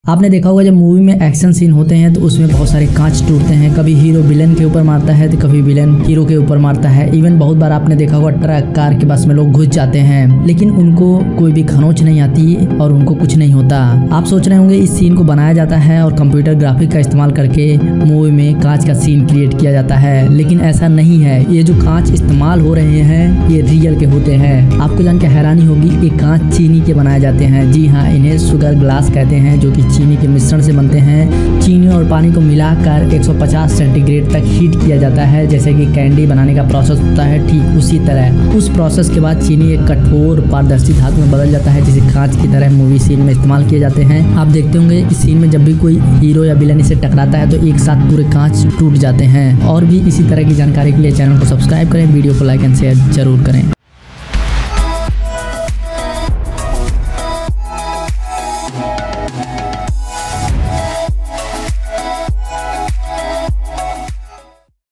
आपने देखा होगा जब मूवी में एक्शन सीन होते हैं तो उसमें बहुत सारे कांच टूटते हैं, कभी हीरो विलेन के ऊपर मारता है तो कभी विलेन हीरो के ऊपर मारता है। इवन बहुत बार आपने देखा होगा ट्रक कार के बस में लोग घुस जाते हैं लेकिन उनको कोई भी खरोंच नहीं आती और उनको कुछ नहीं होता। आप सोच रहे होंगे इस सीन को बनाया जाता है और कंप्यूटर ग्राफिक का इस्तेमाल करके मूवी में कांच का सीन क्रिएट किया जाता है, लेकिन ऐसा नहीं है। ये जो कांच इस्तेमाल हो रहे हैं ये रियल के होते हैं। आपको जान के हैरानी होगी ये कांच चीनी के बनाए जाते हैं। जी हाँ, इन्हें शुगर ग्लास कहते हैं, जो कि चीनी के मिश्रण से बनते हैं। चीनी और पानी को मिलाकर 150 सेंटीग्रेड तक हीट किया जाता है, जैसे कि कैंडी बनाने का प्रोसेस होता है, ठीक उसी तरह। उस प्रोसेस के बाद चीनी एक कठोर पारदर्शी धातु में बदल जाता है, जिसे कांच की तरह मूवी सीन में इस्तेमाल किए जाते हैं। आप देखते होंगे इस सीन में जब भी कोई हीरो या विलन इसे टकराता है तो एक साथ पूरे कांच टूट जाते हैं। और भी इसी तरह की जानकारी के लिए चैनल को सब्सक्राइब करें, वीडियो को लाइक एंड शेयर जरूर करें।